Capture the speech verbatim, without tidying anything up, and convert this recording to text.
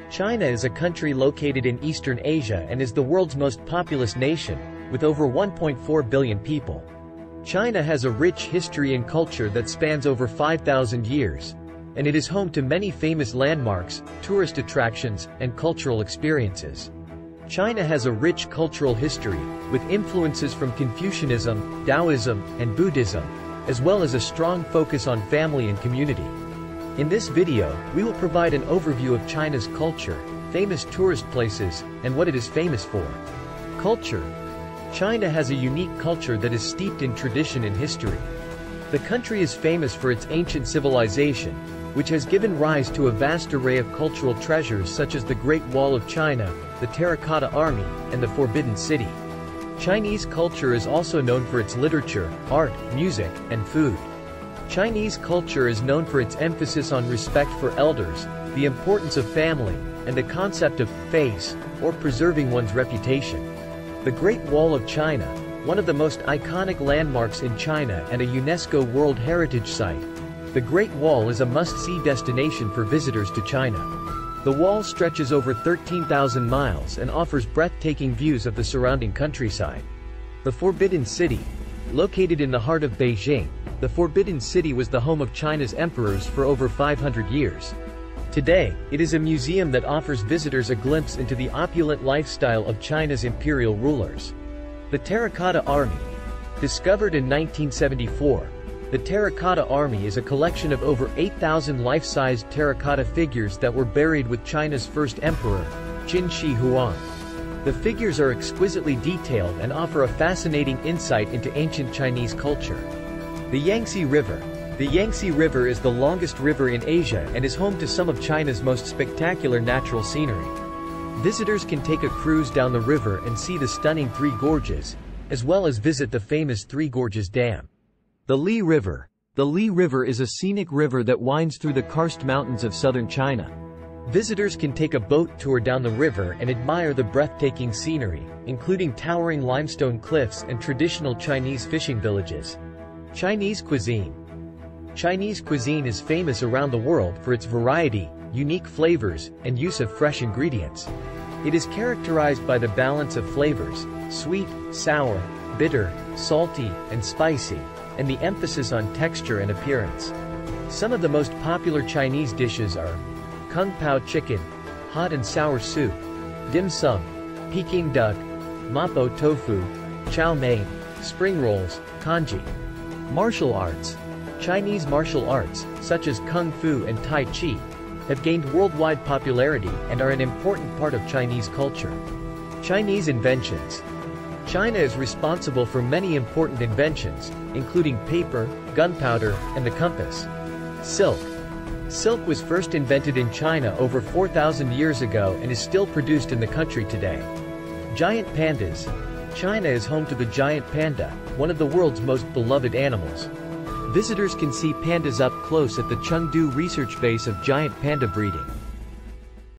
China is a country located in Eastern Asia and is the world's most populous nation, with over one point four billion people. China has a rich history and culture that spans over five thousand years, and it is home to many famous landmarks, tourist attractions, and cultural experiences. China has a rich cultural history, with influences from Confucianism, Taoism, and Buddhism, as well as a strong focus on family and community. In this video, we will provide an overview of China's culture, famous tourist places, and what it is famous for. Culture. China has a unique culture that is steeped in tradition and history. The country is famous for its ancient civilization, which has given rise to a vast array of cultural treasures such as the Great Wall of China, the Terracotta Army, and the Forbidden City. Chinese culture is also known for its literature, art, music, and food. Chinese culture is known for its emphasis on respect for elders, the importance of family, and the concept of face, or preserving one's reputation. The Great Wall of China, one of the most iconic landmarks in China and a UNESCO World Heritage Site. The Great Wall is a must-see destination for visitors to China. The wall stretches over thirteen thousand miles and offers breathtaking views of the surrounding countryside. The Forbidden City. Located in the heart of Beijing, the Forbidden City was the home of China's emperors for over five hundred years. Today, it is a museum that offers visitors a glimpse into the opulent lifestyle of China's imperial rulers. The Terracotta Army. Discovered in nineteen seventy-four, the Terracotta Army is a collection of over eight thousand life-sized terracotta figures that were buried with China's first emperor, Qin Shi Huang. The figures are exquisitely detailed and offer a fascinating insight into ancient Chinese culture. The Yangtze River. The Yangtze River is the longest river in Asia and is home to some of China's most spectacular natural scenery. Visitors can take a cruise down the river and see the stunning Three Gorges, as well as visit the famous Three Gorges Dam. The Li River. The Li River is a scenic river that winds through the karst mountains of southern China. Visitors can take a boat tour down the river and admire the breathtaking scenery, including towering limestone cliffs and traditional Chinese fishing villages. Chinese cuisine. Chinese cuisine is famous around the world for its variety, unique flavors, and use of fresh ingredients. It is characterized by the balance of flavors, sweet, sour, bitter, salty, and spicy, and the emphasis on texture and appearance. Some of the most popular Chinese dishes are Kung Pao chicken, hot and sour soup, dim sum, Peking duck, mapo tofu, chow mein, spring rolls, congee. Martial arts. Chinese martial arts, such as Kung Fu and Tai Chi, have gained worldwide popularity and are an important part of Chinese culture. Chinese inventions. China is responsible for many important inventions, including paper, gunpowder, and the compass. Silk. Silk was first invented in China over four thousand years ago and is still produced in the country today. Giant pandas. China is home to the giant panda, one of the world's most beloved animals. Visitors can see pandas up close at the Chengdu research base of giant panda breeding.